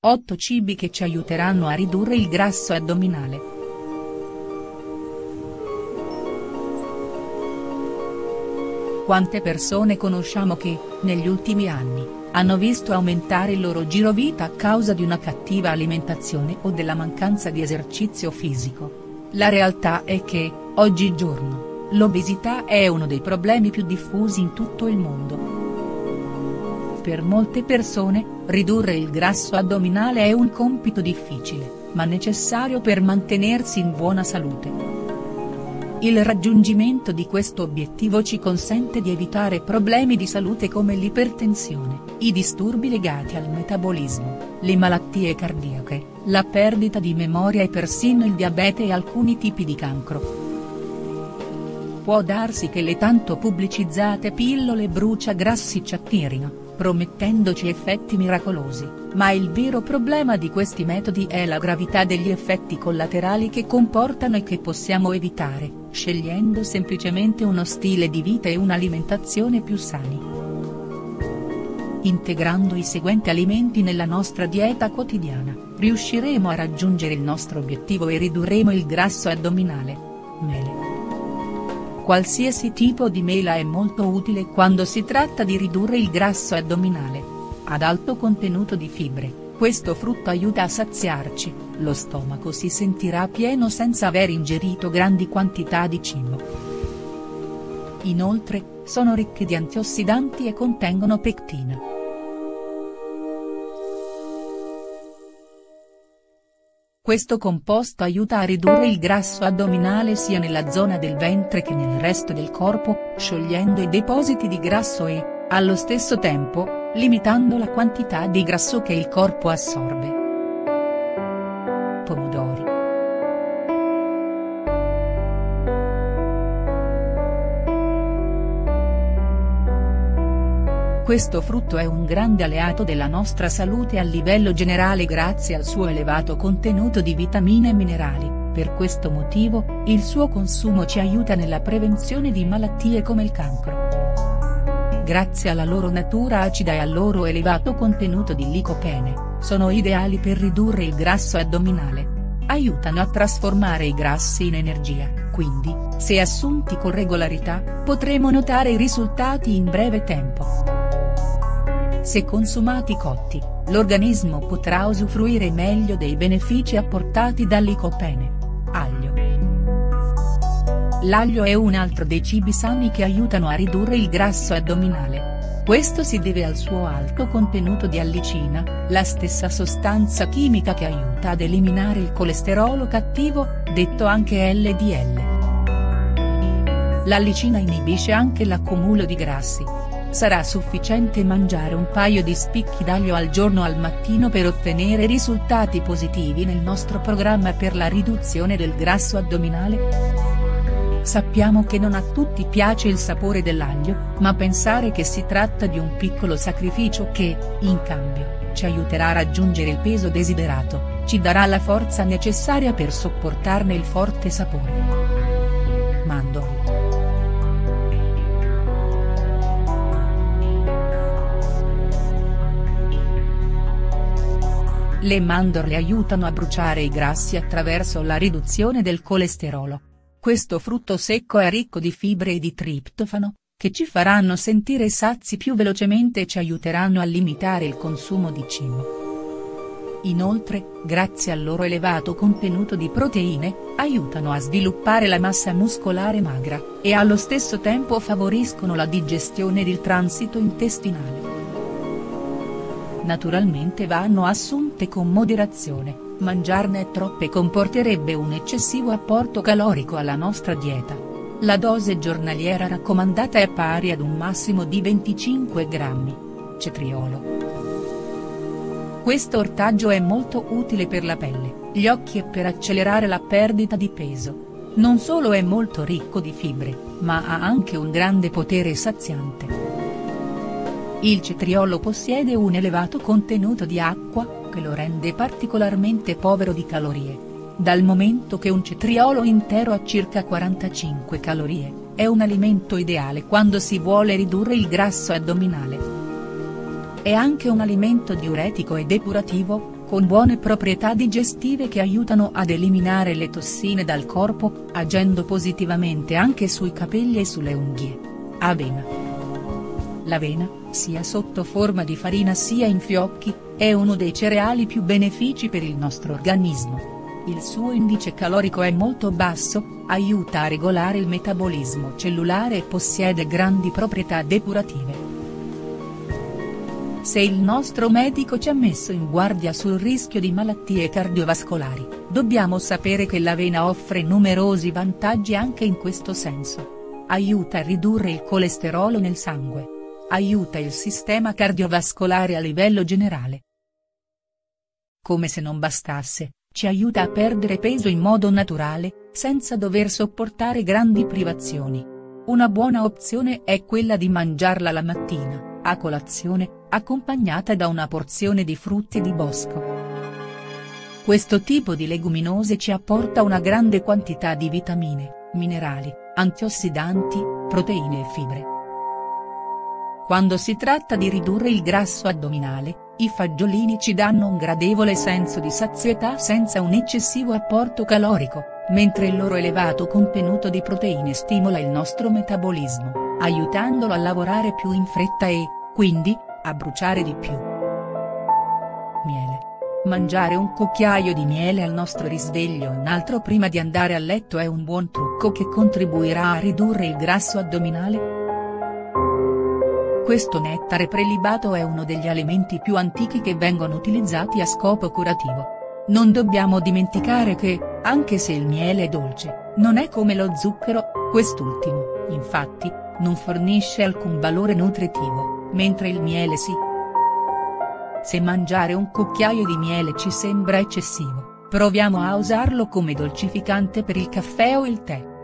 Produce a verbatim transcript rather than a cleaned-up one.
otto cibi che ci aiuteranno a ridurre il grasso addominale. Quante persone conosciamo che, negli ultimi anni, hanno visto aumentare il loro girovita a causa di una cattiva alimentazione o della mancanza di esercizio fisico? La realtà è che, oggigiorno, l'obesità è uno dei problemi più diffusi in tutto il mondo. Per molte persone, ridurre il grasso addominale è un compito difficile, ma necessario per mantenersi in buona salute. Il raggiungimento di questo obiettivo ci consente di evitare problemi di salute come l'ipertensione, i disturbi legati al metabolismo, le malattie cardiache, la perdita di memoria e persino il diabete e alcuni tipi di cancro. Può darsi che le tanto pubblicizzate pillole bruciagrassi ci attirino, promettendoci effetti miracolosi, ma il vero problema di questi metodi è la gravità degli effetti collaterali che comportano e che possiamo evitare, scegliendo semplicemente uno stile di vita e un'alimentazione più sani. Integrando i seguenti alimenti nella nostra dieta quotidiana, riusciremo a raggiungere il nostro obiettivo e ridurremo il grasso addominale. Mele. Qualsiasi tipo di mela è molto utile quando si tratta di ridurre il grasso addominale. Ad alto contenuto di fibre, questo frutto aiuta a saziarci, lo stomaco si sentirà pieno senza aver ingerito grandi quantità di cibo. Inoltre, sono ricche di antiossidanti e contengono pectina. Questo composto aiuta a ridurre il grasso addominale sia nella zona del ventre che nel resto del corpo, sciogliendo i depositi di grasso e, allo stesso tempo, limitando la quantità di grasso che il corpo assorbe. Pomodori. Questo frutto è un grande alleato della nostra salute a livello generale grazie al suo elevato contenuto di vitamine e minerali, per questo motivo, il suo consumo ci aiuta nella prevenzione di malattie come il cancro. Grazie alla loro natura acida e al loro elevato contenuto di licopene, sono ideali per ridurre il grasso addominale. Aiutano a trasformare i grassi in energia, quindi, se assunti con regolarità, potremo notare i risultati in breve tempo. Se consumati cotti, l'organismo potrà usufruire meglio dei benefici apportati dal licopene. Aglio. L'aglio è un altro dei cibi sani che aiutano a ridurre il grasso addominale. Questo si deve al suo alto contenuto di allicina, la stessa sostanza chimica che aiuta ad eliminare il colesterolo cattivo, detto anche L D L. L'allicina inibisce anche l'accumulo di grassi. Sarà sufficiente mangiare un paio di spicchi d'aglio al giorno al mattino per ottenere risultati positivi nel nostro programma per la riduzione del grasso addominale? Sappiamo che non a tutti piace il sapore dell'aglio, ma pensare che si tratta di un piccolo sacrificio che, in cambio, ci aiuterà a raggiungere il peso desiderato, ci darà la forza necessaria per sopportarne il forte sapore. Mandorle. Le mandorle aiutano a bruciare i grassi attraverso la riduzione del colesterolo. Questo frutto secco è ricco di fibre e di triptofano, che ci faranno sentire sazi più velocemente e ci aiuteranno a limitare il consumo di cibo. Inoltre, grazie al loro elevato contenuto di proteine, aiutano a sviluppare la massa muscolare magra, e allo stesso tempo favoriscono la digestione ed il transito intestinale. Naturalmente vanno assunte con moderazione, mangiarne troppe comporterebbe un eccessivo apporto calorico alla nostra dieta. La dose giornaliera raccomandata è pari ad un massimo di venticinque grammi. Cetriolo. Questo ortaggio è molto utile per la pelle, gli occhi e per accelerare la perdita di peso. Non solo è molto ricco di fibre, ma ha anche un grande potere saziante. Il cetriolo possiede un elevato contenuto di acqua, che lo rende particolarmente povero di calorie. Dal momento che un cetriolo intero ha circa quarantacinque calorie, è un alimento ideale quando si vuole ridurre il grasso addominale. È anche un alimento diuretico e depurativo, con buone proprietà digestive che aiutano ad eliminare le tossine dal corpo, agendo positivamente anche sui capelli e sulle unghie. Avena. L'avena, sia sotto forma di farina sia in fiocchi, è uno dei cereali più benefici per il nostro organismo. Il suo indice calorico è molto basso, aiuta a regolare il metabolismo cellulare e possiede grandi proprietà depurative. Se il nostro medico ci ha messo in guardia sul rischio di malattie cardiovascolari, dobbiamo sapere che l'avena offre numerosi vantaggi anche in questo senso. Aiuta a ridurre il colesterolo nel sangue. Aiuta il sistema cardiovascolare a livello generale. Come se non bastasse, ci aiuta a perdere peso in modo naturale, senza dover sopportare grandi privazioni. Una buona opzione è quella di mangiarla la mattina, a colazione, accompagnata da una porzione di frutti di bosco. Questo tipo di leguminose ci apporta una grande quantità di vitamine, minerali, antiossidanti, proteine e fibre. Quando si tratta di ridurre il grasso addominale, i fagiolini ci danno un gradevole senso di sazietà senza un eccessivo apporto calorico, mentre il loro elevato contenuto di proteine stimola il nostro metabolismo, aiutandolo a lavorare più in fretta e, quindi, a bruciare di più. Miele. Mangiare un cucchiaio di miele al nostro risveglio e un altro prima di andare a letto è un buon trucco che contribuirà a ridurre il grasso addominale. Questo nettare prelibato è uno degli alimenti più antichi che vengono utilizzati a scopo curativo. Non dobbiamo dimenticare che, anche se il miele è dolce, non è come lo zucchero, quest'ultimo, infatti, non fornisce alcun valore nutritivo, mentre il miele sì. Se mangiare un cucchiaio di miele ci sembra eccessivo, proviamo a usarlo come dolcificante per il caffè o il tè.